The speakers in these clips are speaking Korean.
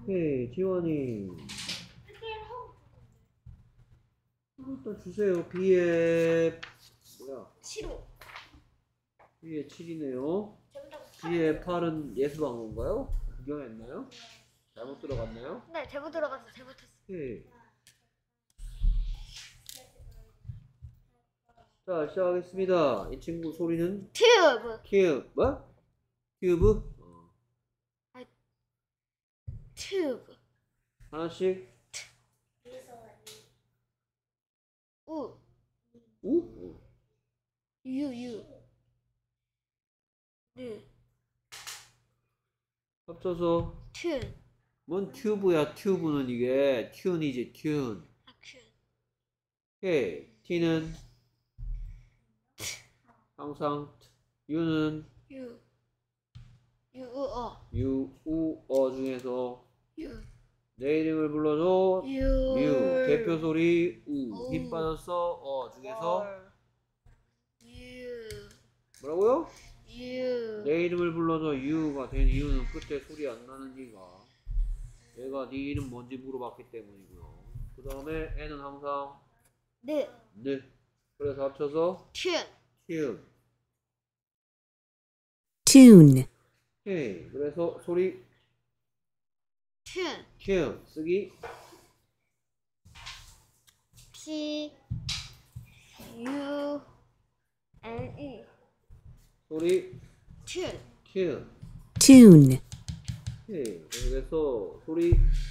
오케이, 지원이. 일단 주세요. B에, 뭐야? 7호. B에 7이네요. B에 8은 예수방어인가요? 구경했나요? 잘못 들어갔나요? 네, 잘못 들어가서 잘못했어. 오케이. 자, 시작하겠습니다. 이 친구 소리는 튜브. 큐브, 뭐? 큐브? 튜브. 하나씩. 우. 우? 유. 네. 합쳐서 튠. 뭔 튜브야? 튜브는 이게 튠이지, 튠. 튠. 오케이. T는 항상 U는 유. 유어. 유, 우, 어 중에서 유. 내 이름을 불러줘. 유. 뮤. 대표 소리 우. 우. 힘 빠졌어. 어 중에서 유. 뭐라고요? 유. 내 이름을 불러줘. 유가 된 이유는 그때 소리 안 나는 이가 얘가 네 이름 뭔지 물어봤기 때문이고요. 그 다음에 애는 항상 네. 네. 그래서 합쳐서 튠. 튠. tune, 오케이. 그래서 소리 튠. 튠 쓰기 P U N E. 소리 튠. 튠. tune, 오케이. 그래서 소리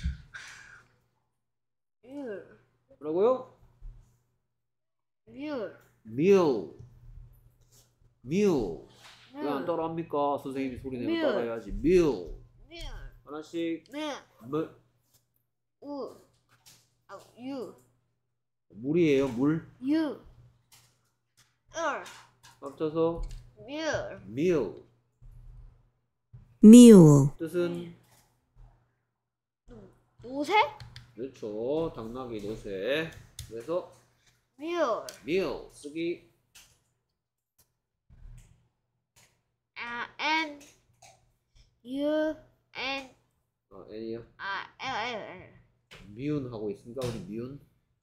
율. 뭐라고요? 율. 뮤. 뮤. 왜 안 율. 따라합니까? 선생님이 소리 내면 뮤. 따라해야지. 뮤. 율. 하나씩. 네. 물. 우. 아, 유. 물이에요. 물. 유. 을. 합쳐서 율. 뮤. mule, 뜻은 노새? 그렇죠. 당나귀 노새. 그래서 율. 뮤 쓰기 아, N U N N이요. L. 미운 하고 있습니까? 우리 미운.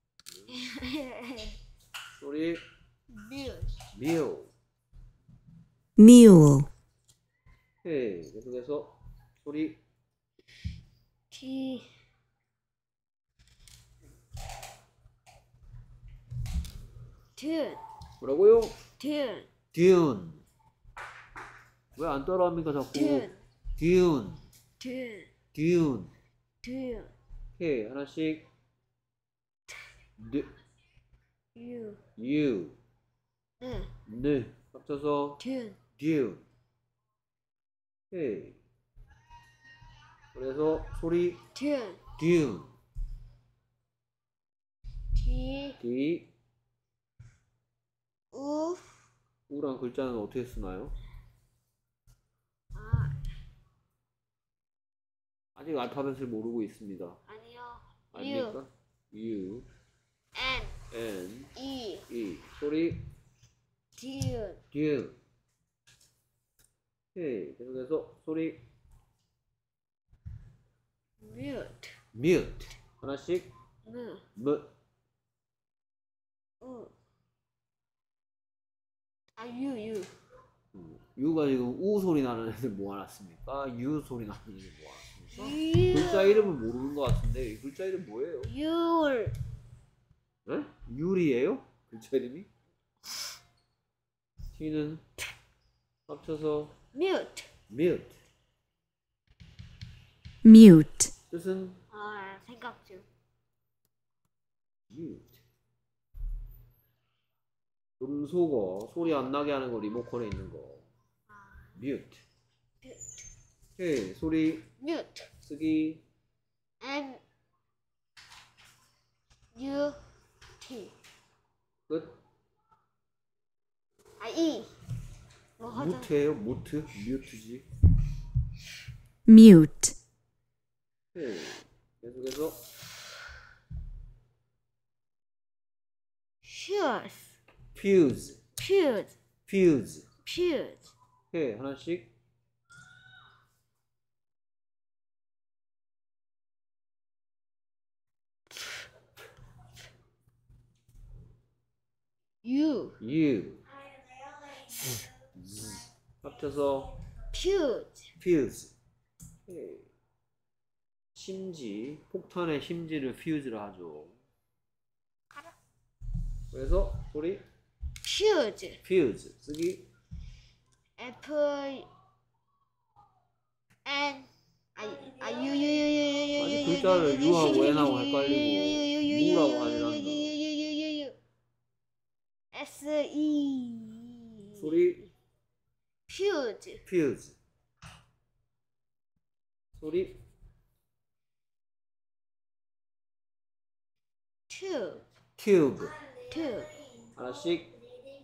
소리 율. 뮤. mule, 오케이. 계속해서 소리 T 튠. 뭐라고요? 튠. 듀운. 왜 안 따라합니까 자꾸? 튠. 듀운. 튠. 듀운. 튠. 오케이. 하나씩 네. 유. 유. 네. 네. 합쳐서 튠. 듀. 오케이. 그래서 소리 튠. 듀. D 디. U 우란 글자는 어떻게 쓰나요? 아, 아직 알파벳을 모르고 있습니다. 아니요. 아닙니까? U, N N, E E. 소리 듀. 듀. 오케이. 계속해서 소리 뮤트. 뮤트. 하나씩 무. 무. 우. 아, 유. 유가 지금 우 소리 나는 애들 모아놨습니까? 유 소리 나는 애들 모아놨습니까? 유. 글자 이름을 모르는 것 같은데 이 글자 이름 뭐예요? 율. 네? 율이에요? 글자 이름이? T는 합쳐서 뮤트. 뮤트. mute, 뜻은 아, 생각 중. 뮤트. 음소거 소리 안 나게 하는 거 리모컨에 있는 거 뮤트. 오케이. 소리 뮤트. 쓰기 M U T. 끝. 아, E. 뭐 하자. 무트예요? 무트? 뮤트지. mute, 오케이. 계속해서 슈스. fuse. 퓨즈. fuse. 퓨즈. 오케이. 하나씩 U. U. 합쳐서 Fuse. fuse. 오케이. 심지, 폭탄의 심지를 fuse를 하죠. 그래서 소리 Fuse. fuse 쓰기 F. N. U. 아니 글자를 U하고 N하고 헷갈리고 U라고 하니란다. S. E. 소리 Fuse. fuse. 소리 Tube. tube. Tube. 하나씩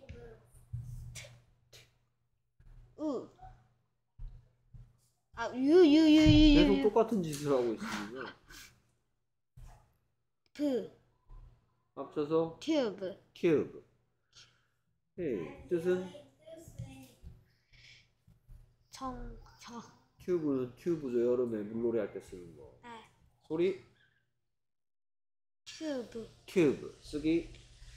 U. U. 계속 똑같은 짓을 하고 있습니다. P. 합쳐서 Tube. tube. 오케이. 뜻은 청. 튜브는 튜브죠. 여름에 물놀이 할 때 쓰는 거. 네. 소리 Tube. 튜브 쓰기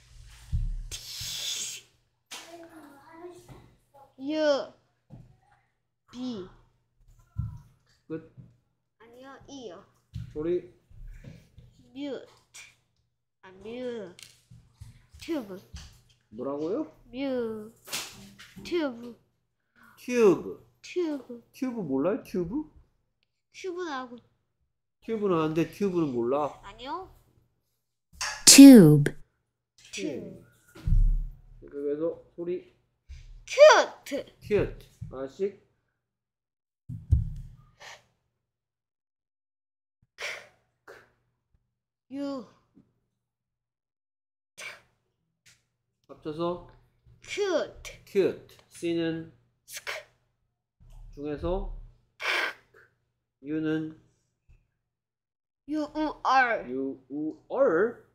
U. B. 끝. 아니요, E요. 소리 Mute. Mute. Tube. 뭐라고요? Mute. Tube. 튜브. Tube. 튜브 몰라요? 튜브? 큐브 나오고. 튜브는 아는데 튜브는 몰라. 아니요. tube, Tube. 그래서 소리 Cute. cute. 하나씩 U. 합쳐서 Cute. cute. C는 중에서 U는 U. R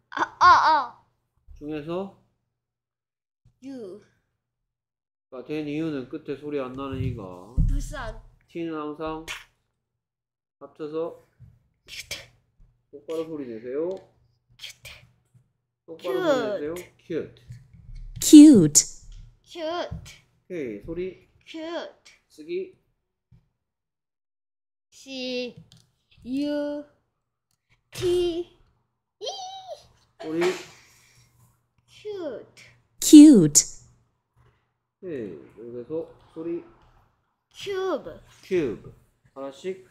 중에서 U. 가 된 이유는 끝에 소리 안 나는 이가 불쌍. T는 항상 합쳐서 똑바로 소리 내세요. 똑바로 소리 내세요. cute. cute, Cute. 오케이. 소리 Cute. 쓰기 C. U. T. 소리 Cute. cute, 오케이. 그래서 소리 Cube. cube. 하나씩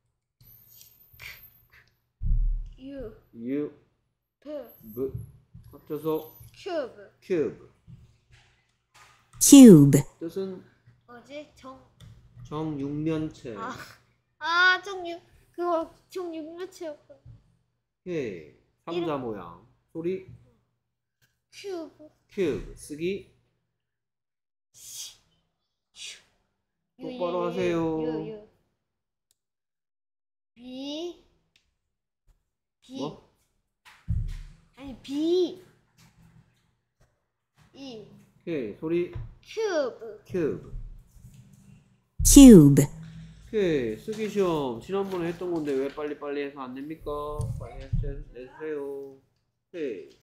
U. U P. V 합쳐서 Cube. cube. cube, 뜻은 뭐지? 정육면체. 그거 정육면체였구나. 오케이. 삼자 모양. 소리 큐브. cube. 쓰기 똑바로 하세요. U. B. 뭐? 아니 B. E. 오케이. 소리 큐브. cube. cube, 오케이. 쓰기 시험 지난번에 했던 건데 왜 빨리빨리 해서 안 됩니까? 빨리 내주세요. 오케이.